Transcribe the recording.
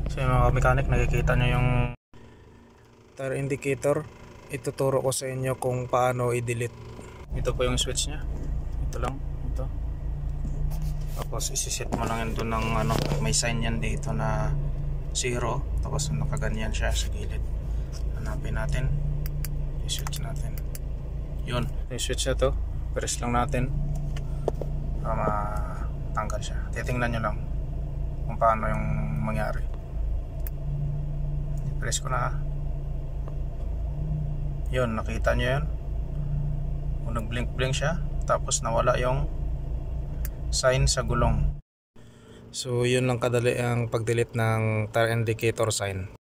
So yung mga mechanic, nakikita nyo yung tire indicator. Ituturo ko sa inyo kung paano i-delete. Ito po yung switch nya. Ito lang, ito. Tapos isiset mo lang yun doon ng ano, may sign yan dito na 0. Tapos nakaganyan siya sa gilid. Hanapin natin, i-switch natin. Yun, yung switch na to, press lang natin para matanggal siya. Titingnan nyo lang kung paano yung mangyari. I-press ko na. Yun, nakita nyo yun. Kung nag-blink-blink siya, tapos nawala yung sign sa gulong. So yun lang kadali ang pag-delete ng tire indicator sign.